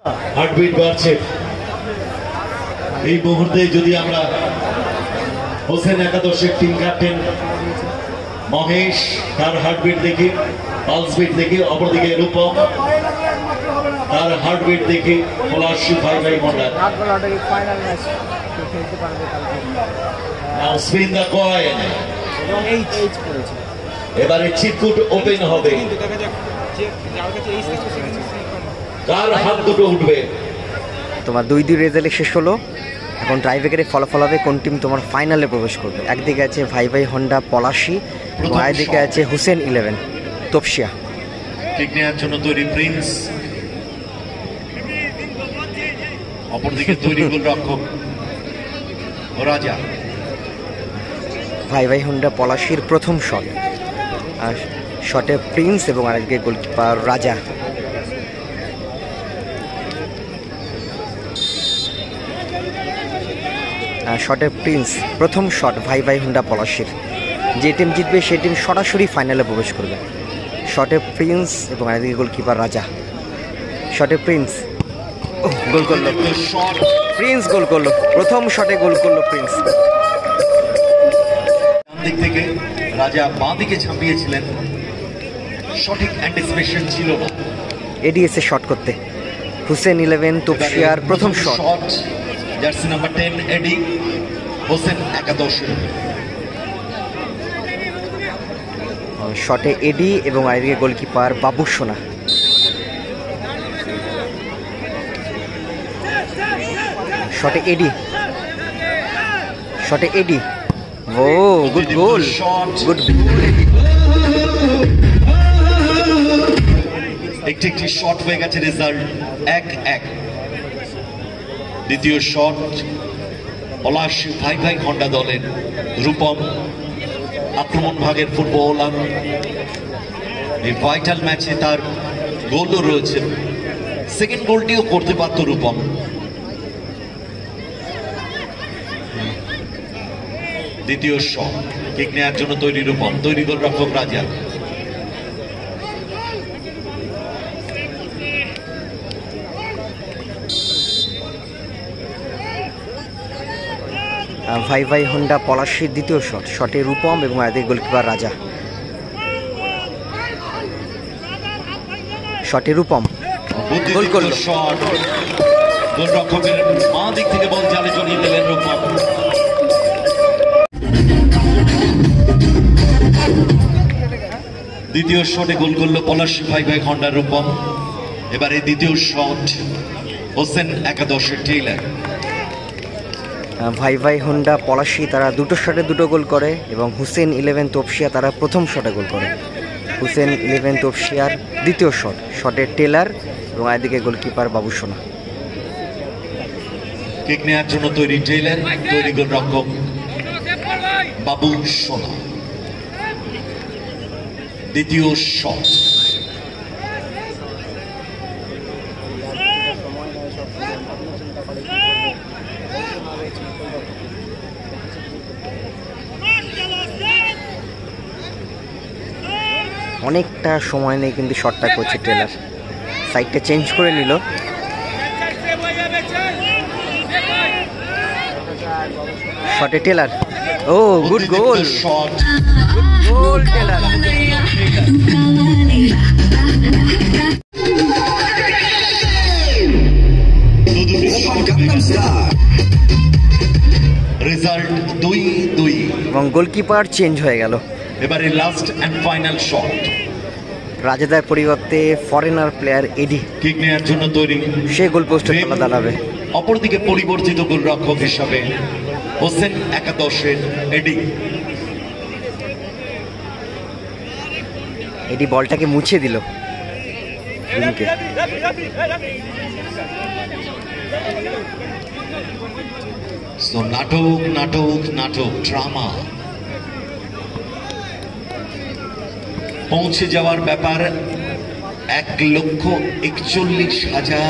Heartbeat বাড়ছে এই মুহূর্তে। যদি আমরা হোসেন একাদশের টিম ক্যাপ্টেন মহেশ তার হার্টবিট দেখি, পালস বিট দেখি, অপরদিকে রূপম তার হার্টবিট দেখি, পলাশী ভাই ভাই Mondal. Now spin the coin. এবারে চিটকুট ওপেন হবে, কার হাত দুটো উঠবে। তোমার 2-2 রেজাল্ট শেষ হলো। এখন টাইব্রেকারে ফলাফল হবে কোন টিম তোমার ফাইনালে প্রবেশ করবে। একদিকে আছে ভাই ভাই হোন্ডা পলাশী, আরেকদিকে আছে হুসেন 11 তপসিয়া। ঠিক নেওয়ার জন্য তৈরি প্রিন্স, অপরদিকে তৈরি গোলরক্ষক রাজা। ভাই ভাই হোন্ডা পলাশীর প্রথম শট, আর শটে প্রিন্স এবং আরেকদিকে গোলকিপার রাজা। শটে প্রিন্স প্রথম শট ভাই ভাই হোন্ডা পলাশীর। যে টিম জিতবে সেই টিম সরাসরি ফাইনালে প্রবেশ করবে। শটে প্রিন্স এবং আরেকদিকে গোলকিপার রাজা। শটে প্রিন্স গোল করলো, প্রিন্স গোল করলো, প্রথম শটে গোল করলো প্রিন্স। ডান দিক থেকে রাজা বাঁ দিকে ঝাঁপিয়েছিলেন, সঠিক অ্যান্টিসিপেশন ছিল না। এডিএসে শট করতে হুসেন 11 তপসিয়ার প্রথম shot. Jersey number 10 Eddie, Hossain একাদশের। শটে এডি এবং আরেকদিকে গোলকিপার বাবু সোনা। শটে এডি, শটে এডি, ও গুড গোল, গুড। একটি একটি শট হয়ে গেছে, রেজাল্ট 1-1। দ্বিতীয় শট পলাশী ভাই ভাই হোন্ডা দলের রূপম, আক্রমণ ভাগের ফুটবলার। এই ভাইটাল ম্যাচে তার গোলও রয়েছে, সেকেন্ড গোলটিও করতে পারত রূপম। দ্বিতীয় শট কিক নেওয়ার জন্য তৈরি রূপম, তৈরি গোলরক্ষক রাজা। ভাই ভাই হোন্ডা পলাশীর দ্বিতীয় শট, শটে রূপম এবং আরেকদিকে গোলকিপার রাজা। শটে রূপম গোল করলো, শট গোলরক্ষকের বাঁ দিক থেকে বল জালে জড়িয়ে দিলেন রূপম। দ্বিতীয় শটে গোল করলো পলাশী ভাই ভাই হোন্ডা রূপম। এবারে দ্বিতীয় শট হোসেন একাদশের টেইলার। ভাই ভাই হোন্ডা পলাশী তারা দুটো শটে দুটো গোল করে এবং হুসেন 11 তপসিয়া তারা প্রথম শটে গোল করে। হুসেন 11 তপসিয়ার দ্বিতীয় শট, শটে টেলার এবং আরেকদিকে গোলকিপার বাবু সোনা। কিক নেওয়ার জন্য তৈরি টেইলার, তৈরি গোলরক্ষক বাবু সোনা। দ্বিতীয় শট অনেকটা সময় নেই কিন্তু শটটা করছে টেলার, সাইডটা চেঞ্জ করে নিল। শটে Taylor, oh good goal, goal Taylor. Result 2-2 এবং গোলকিপার চেঞ্জ হয়ে গেল। এবারে লাস্ট এন্ড ফাইনাল শট, রাজেদার পরিবর্তে ফরেনার প্লেয়ার এডি কিক নেওয়ার জন্য তৈরি, সে গোল পোস্টে খেলা দাঁড়াবে। অপরদিকে পরিবর্তিত গোলরক্ষক হিসাবে হোসেন একাদশের এডি। এডি বলটাকে মুছে দিল। নাটক নাটক নাটক, ড্রামা। পৌঁছে যাওয়ার ব্যাপার 1,41,000,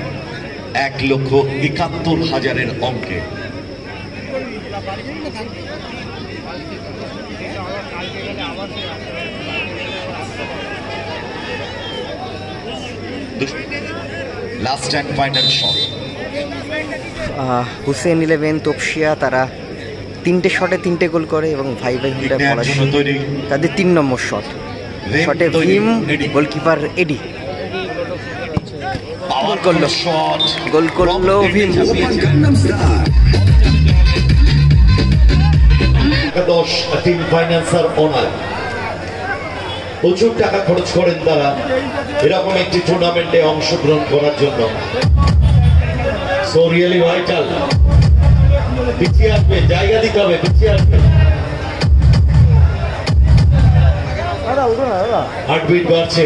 1,71,000 অঙ্কে। Last and final shot. Hussain 11 Topsia তারা 3টে শটে 3টে গোল করে এবং ভাই ভাই হুন্ডা পলাশী তাদের 3 নম্বর শট। শটে ভীম, গোলকিপার এডি। গোল করলো ভীম। 10 টিম ফাইন্যান্সার ওনার প্রচুর টাকা খরচ করেন তারা এরকম একটি টুর্নামেন্টে অংশগ্রহণ করার জন্য। So really vital. পিছিয়ে আসবে, জায়গা দিতে হবে, পিছিয়ে আসবে। হার্টবিট বাড়ছে।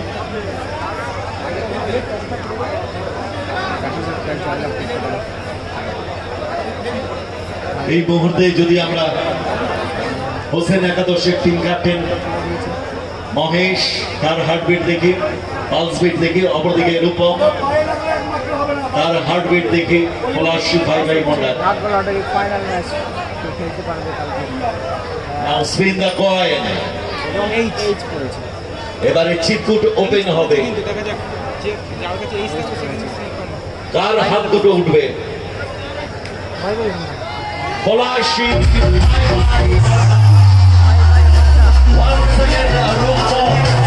এই মুহূর্তে যদি আমরা হোসেন একাদশের টিম ক্যাপ্টেন মহেশ তার হার্টবিট দেখি, পালস বিট দেখি, অপরদিকে রূপম তার হার্টবিট দেখি, পলাশী ভাই ভাই হুন্ডা। Now spin the coin. এবারে চিটকুট ওপেন হবে। কার হাত দুটো উঠবে? Palashi once again Rupam